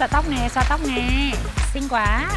xoa tóc nè, xoa tóc nè. Xinh quá.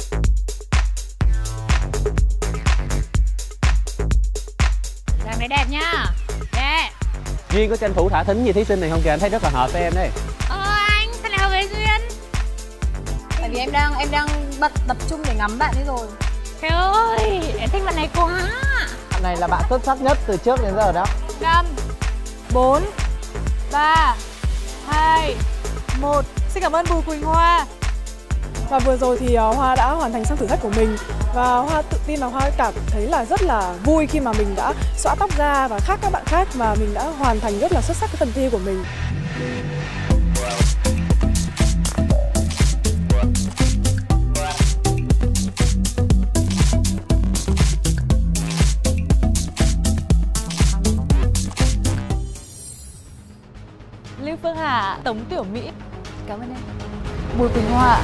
Dáng đấy đẹp nhá. Đẹp. Duyên có tranh thủ thả thính như thí sinh này không kìa, anh thấy rất là hợp với em đấy. Anh sao lại hợp với Duyên? Tại vì em đang bận tập trung để ngắm bạn ấy rồi. Trời ơi, em thích bạn này quá. Bạn này là bạn xuất sắc nhất từ trước đến giờ đó. 5 4 3 2 1. Xin cảm ơn Bùi Quỳnh Hoa. Và vừa rồi thì Hoa đã hoàn thành xong thử thách của mình. Và Hoa tự tin là Hoa cảm thấy là rất là vui khi mà mình đã xõa tóc ra và khác các bạn khác mà mình đã hoàn thành rất là xuất sắc cái phần thi của mình. Lưu Phương Hà, Tống Tiểu Mỹ. Cảm ơn em. Bùi Quỳnh Hoa.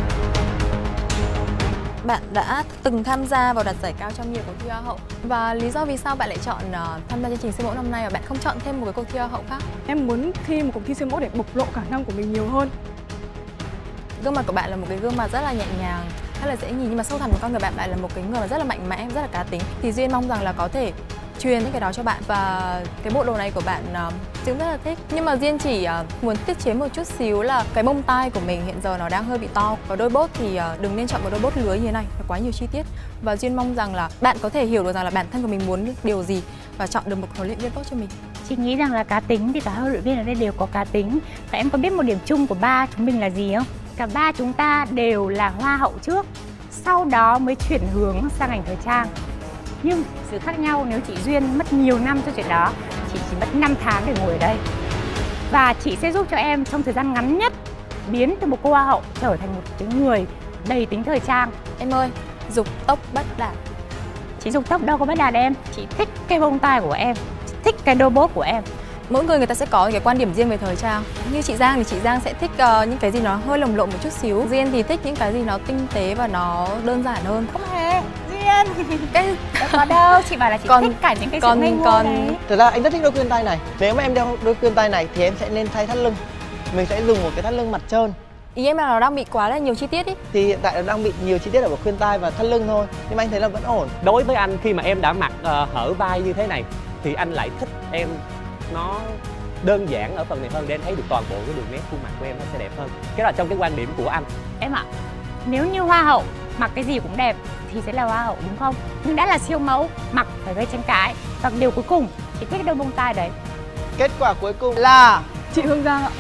Bạn đã từng tham gia vào đạt giải cao trong nhiều cuộc thi Hoa hậu. Và lý do vì sao bạn lại chọn tham gia chương trình siêu mẫu năm nay và bạn không chọn thêm một cái cuộc thi Hoa hậu khác? Em muốn thi một cuộc thi siêu mẫu để bộc lộ khả năng của mình nhiều hơn. Gương mặt của bạn là một cái gương mặt rất là nhẹ nhàng, rất là dễ nhìn, nhưng mà sâu thẳm của con người bạn lại là một cái người mà rất là mạnh mẽ, rất là cá tính. Thì Duyên mong rằng là có thể truyền những cái đó cho bạn. Và cái bộ đồ này của bạn Duyên rất là thích. Nhưng mà Duyên chỉ muốn tiết chế một chút xíu là cái bông tai của mình hiện giờ nó đang hơi bị to. Và đôi bốt thì đừng nên chọn một đôi bốt lưới như thế này, nó quá nhiều chi tiết. Và Duyên mong rằng là bạn có thể hiểu được rằng là bản thân của mình muốn điều gì và chọn được một huấn luyện viên tốt cho mình. Chị nghĩ rằng là cá tính thì cả huấn luyện viên ở đây đều có cá tính. Và em có biết một điểm chung của ba chúng mình là gì không? Cả ba chúng ta đều là hoa hậu trước, sau đó mới chuyển hướng sang ngành thời trang. Nhưng sự khác nhau, nếu chị Duyên mất nhiều năm cho chuyện đó, chị chỉ mất 5 tháng để ngồi ở đây. Và chị sẽ giúp cho em trong thời gian ngắn nhất biến từ một cô hoa hậu trở thành một cái người đầy tính thời trang. Em ơi, dục tốc bất đạt. Chị dục tốc đâu có bất đạt em. Chị thích cái bông tai của em, chị thích cái đôi bốt của em. Mỗi người ta sẽ có cái quan điểm riêng về thời trang. Như chị Giang thì chị Giang sẽ thích những cái gì nó hơi lồng lộn một chút xíu. Duyên thì thích những cái gì nó tinh tế và nó đơn giản hơn. Không hề, Duyên cái đâu có đâu, chị bảo là chị thích cả những cái sự ngây ngô đấy. Thật ra anh rất thích đôi khuyên tai này. Nếu mà em đeo đôi khuyên tai này thì em sẽ nên thay thắt lưng. Mình sẽ dùng một cái thắt lưng mặt trơn. Ý em là nó đang bị quá là nhiều chi tiết ý. Thì hiện tại nó đang bị nhiều chi tiết ở khuyên tai và thắt lưng thôi. Nhưng mà anh thấy là vẫn ổn. Đối với anh, khi mà em đã mặc hở vai như thế này thì anh lại thích em nó đơn giản ở phần này hơn, để em thấy được toàn bộ cái đường nét khuôn mặt của em nó sẽ đẹp hơn. Cái là trong cái quan điểm của anh. Em ạ, nếu như hoa hậu mặc cái gì cũng đẹp thì sẽ là hoa hậu đúng không? Nhưng đã là siêu mẫu, mặc phải gây tranh cãi. Và điều cuối cùng, chị thích cái đôi bông tai đấy. Kết quả cuối cùng là Chị Hương Giang ạ.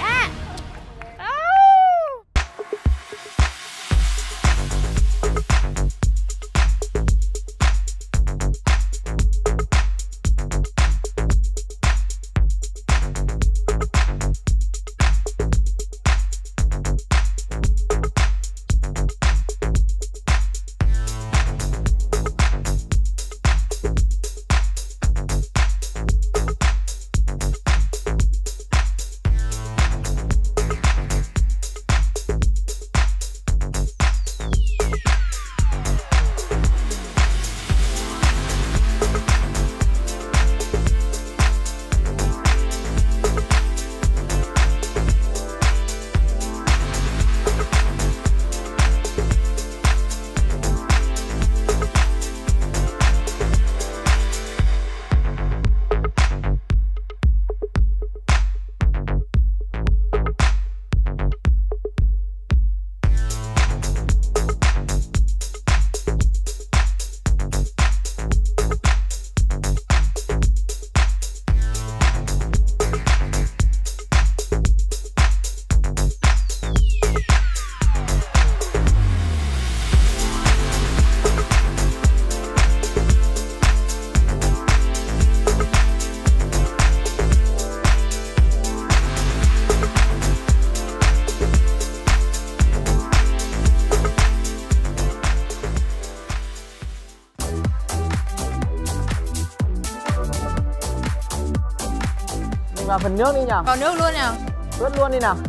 vào phần nước đi nhỉ? Vào nước luôn nào. Ướt luôn đi nào.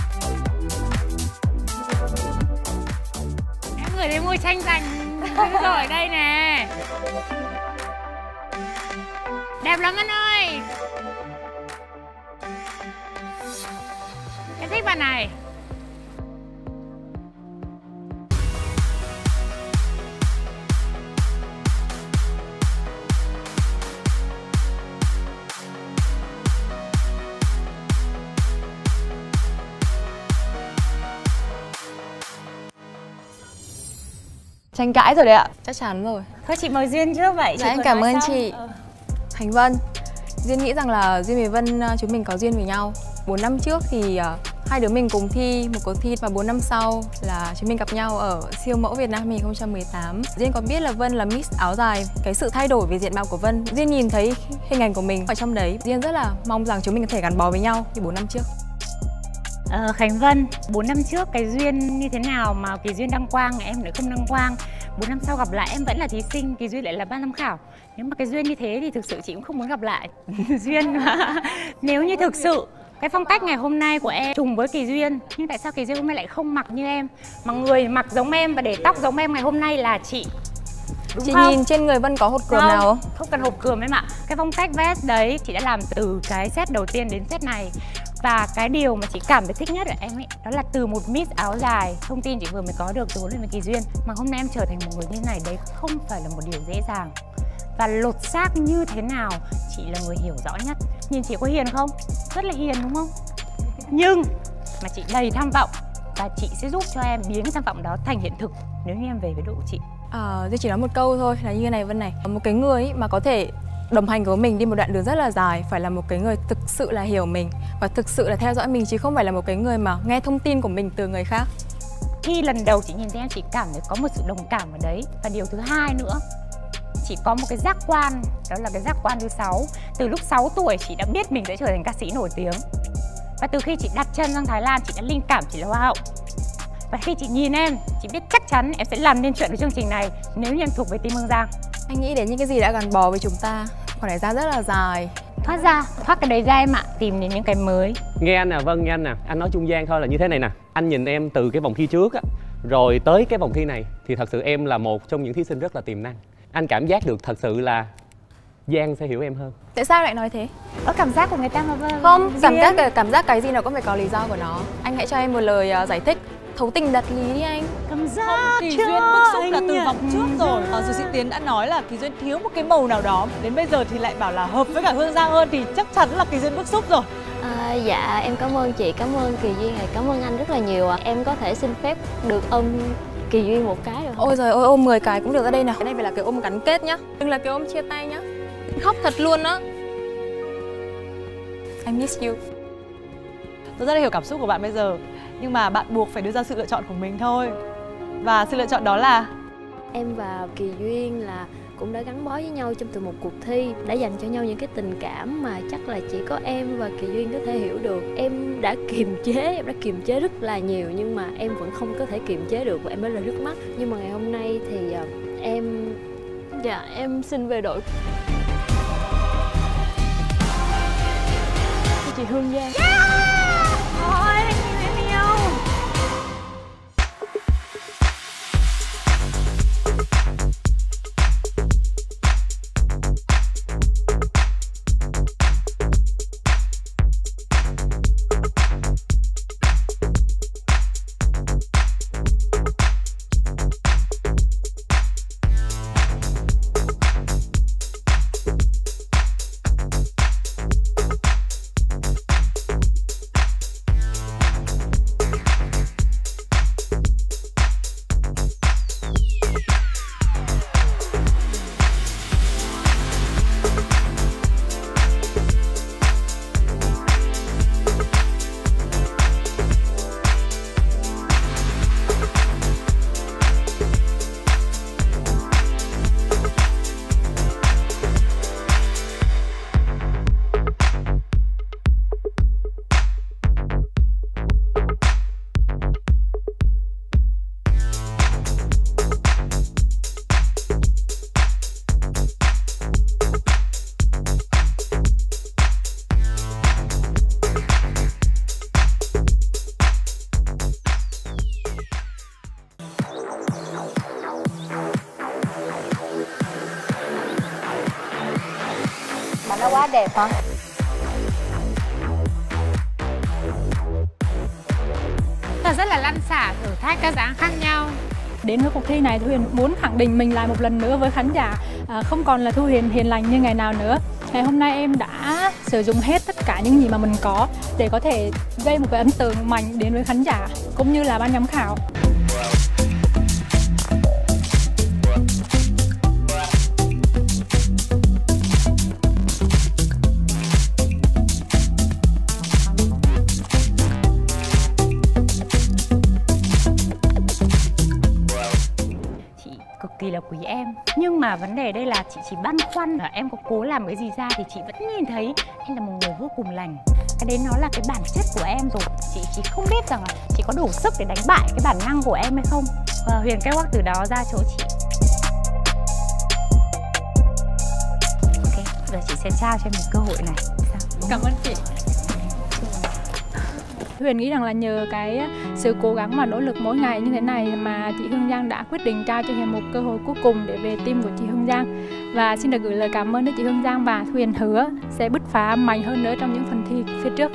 Em ngửi thấy mùi chanh dành rồi ở đây nè. Đẹp lắm anh ơi. Em thích bạn này. tranh cãi rồi đấy ạ. Chắc chắn rồi. Thôi chị mời Duyên trước vậy. Dạ, em cảm ơn chị. Hành Vân, Duyên nghĩ rằng là Duyên với Vân chúng mình có duyên với nhau. 4 năm trước thì hai đứa mình cùng thi một cuộc thi và 4 năm sau là chúng mình gặp nhau ở siêu mẫu Việt Nam 2018. Duyên có biết là Vân là Miss áo dài. Cái sự thay đổi về diện mạo của Vân, Duyên nhìn thấy hình ảnh của mình ở trong đấy. Duyên rất là mong rằng chúng mình có thể gắn bó với nhau như 4 năm trước. Khánh Vân, 4 năm trước cái duyên như thế nào mà Kỳ Duyên đăng quang em lại không đăng quang? 4 năm sau gặp lại em vẫn là thí sinh, Kỳ Duyên lại là ban giám khảo. Nếu mà cái duyên như thế thì thực sự chị cũng không muốn gặp lại Duyên mà. Nếu như thực sự cái phong cách ngày hôm nay của em trùng với Kỳ Duyên, nhưng tại sao Kỳ Duyên hôm nay lại không mặc như em, mà người mặc giống em và để tóc giống em ngày hôm nay là chị? Đúng chị không? nhìn trên người Vân có hột cườm nào không? Không cần hột cườm em ạ. Cái phong cách vest đấy chị đã làm từ cái set đầu tiên đến set này. Và cái điều mà chị cảm thấy thích nhất ở em ấy, đó là từ một Miss áo dài, thông tin chị vừa mới có được từ huấn luyện viên Kỳ Duyên, mà hôm nay em trở thành một người như này đấy không phải là một điều dễ dàng. Và lột xác như thế nào, chị là người hiểu rõ nhất. Nhìn chị có hiền không? Rất là hiền đúng không? Nhưng mà chị đầy tham vọng, và chị sẽ giúp cho em biến cái tham vọng đó thành hiện thực nếu như em về với đội của chị. Tôi chỉ nói một câu thôi là như này Vân này, một cái người ấy mà có thể đồng hành với mình đi một đoạn đường rất là dài phải là một cái người thực sự là hiểu mình và thực sự là theo dõi mình, chứ không phải là một cái người mà nghe thông tin của mình từ người khác. Khi lần đầu chị nhìn thấy em, chị cảm thấy có một sự đồng cảm ở đấy. Và điều thứ hai nữa, chị có một cái giác quan, đó là cái giác quan thứ 6. Từ lúc 6 tuổi chị đã biết mình sẽ trở thành ca sĩ nổi tiếng. Và từ khi chị đặt chân sang Thái Lan, chị đã linh cảm chị là Hoa hậu. Và khi chị nhìn em, chị biết chắc chắn em sẽ làm nên chuyện với chương trình này nếu như em thuộc về team Hương Giang. Anh nghĩ đến những cái gì đã gắn bó với chúng ta, khoảng thời gian rất là dài. Thoát cái đấy ra em ạ, tìm đến những cái mới. Nghe anh nè, Vân nghe anh nè, anh nói trung gian thôi là như thế này nè. Anh nhìn em từ cái vòng thi trước á, rồi tới cái vòng thi này thì thật sự em là một trong những thí sinh rất là tiềm năng. Anh cảm giác được thật sự là Giang sẽ hiểu em hơn. Tại sao lại nói thế? Có cảm giác của người ta mà Vân. Không, cảm giác cái gì nó cũng phải có lý do của nó. Anh hãy cho em một lời giải thích thấu tình đạt lý đi anh. Cảm giác Kỳ Duyên bức xúc cả từ vòng trước rồi. Dù Sĩ Tiến đã nói là Kỳ Duyên thiếu một cái màu nào đó, đến bây giờ thì lại bảo là hợp với cả Hương Giang hơn, thì chắc chắn là Kỳ Duyên bức xúc rồi. Dạ em cảm ơn chị, cảm ơn Kỳ Duyên, cảm ơn anh rất là nhiều ạ. Em có thể xin phép được ôm Kỳ Duyên một cái được không? Ôi giời ơi, ôm 10 cái cũng được. Ra đây nào. Cái này phải là cái ôm gắn kết nhá, đừng là cái ôm chia tay nhá. Khóc thật luôn á. I miss you. Tôi rất là hiểu cảm xúc của bạn bây giờ, nhưng mà bạn buộc phải đưa ra sự lựa chọn của mình thôi. Và sự lựa chọn đó là em và Kỳ Duyên là cũng đã gắn bó với nhau trong từ một cuộc thi, đã dành cho nhau những cái tình cảm mà chắc là chỉ có em và Kỳ Duyên có thể hiểu được. Em đã kiềm chế rất là nhiều, nhưng mà em vẫn không có thể kiềm chế được và em rất là nước mắt. Nhưng mà ngày hôm nay thì em xin về đội chị Hương Giang. Ôi, em yêu. Bạn nó quá đẹp hả? Là rất là lăn xả, thử thách các dáng khác nhau. Đến với cuộc thi này, Thu Huyền muốn khẳng định mình lại một lần nữa với khán giả, không còn là Thu Huyền hiền lành như ngày nào nữa. Ngày hôm nay em đã sử dụng hết tất cả những gì mà mình có để có thể gây một cái ấn tượng mạnh đến với khán giả cũng như là ban giám khảo. cực kỳ là quý em. Nhưng mà vấn đề đây là chị chỉ băn khoăn là em có cố làm cái gì ra thì chị vẫn nhìn thấy em là một người vô cùng lành. Cái đấy nó là cái bản chất của em rồi. Chị chỉ không biết rằng là chị có đủ sức để đánh bại cái bản năng của em hay không. Và Huyền catwalk từ đó ra chỗ chị. Ok, giờ chị sẽ trao cho em một cơ hội này. Cảm ơn chị. Huyền nghĩ rằng là nhờ cái sự cố gắng và nỗ lực mỗi ngày như thế này mà chị Hương Giang đã quyết định trao cho Huyền một cơ hội cuối cùng để về team của chị Hương Giang. Và xin được gửi lời cảm ơn đến chị Hương Giang và Huyền hứa sẽ bứt phá mạnh hơn nữa trong những phần thi phía trước.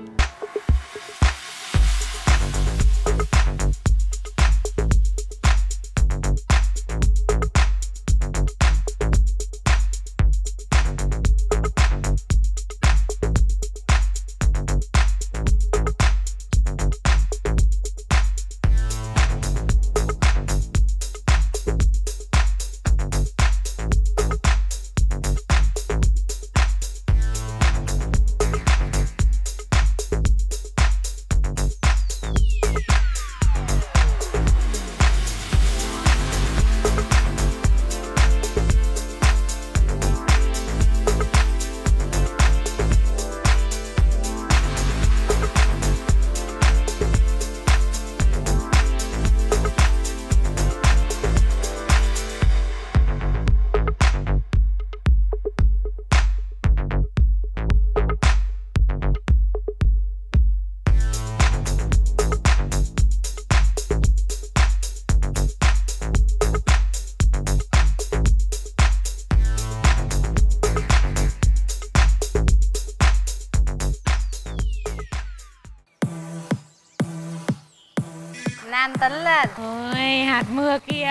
Nam tính lên. Ôi, hạt mưa kia.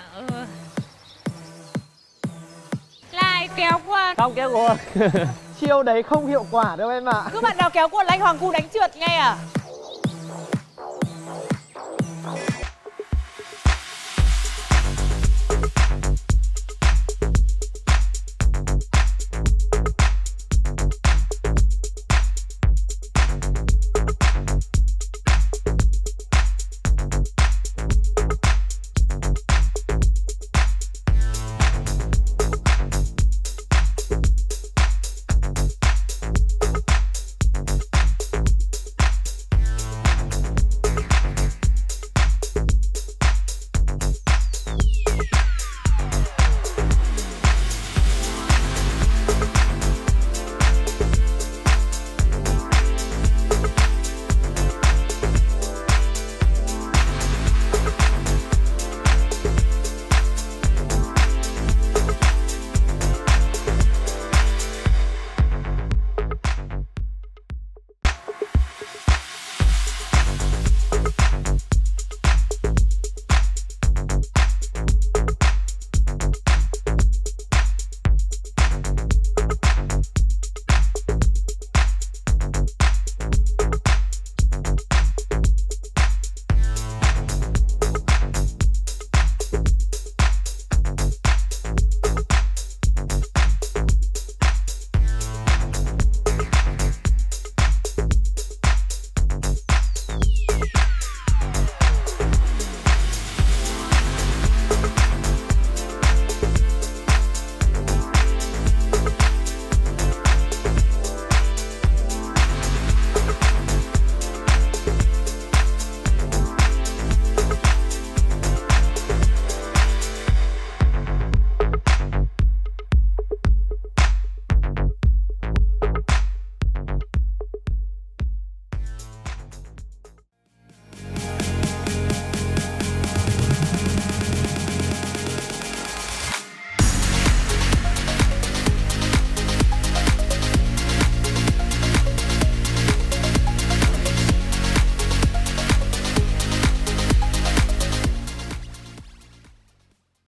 Lại kéo quần. Không kéo quần. Chiêu đấy không hiệu quả đâu em ạ. Cứ bạn nào kéo quần là anh Hoàng Cú đánh trượt ngay à?